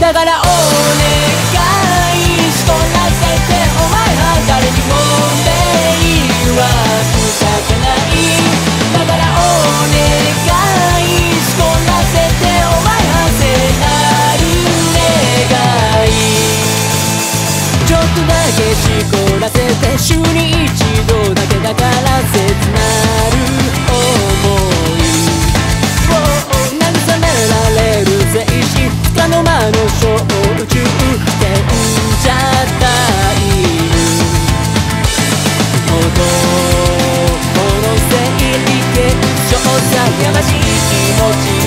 だからお願いしこらせてお前は誰にも迷惑させない。だからお願いしこらせてお前は聖なる願い。ちょっとだけしこらせて週に一度だけだから切なる想いを慰められるぜつかの間の小宇宙賢者タイム男の生理現象さやましい気持ち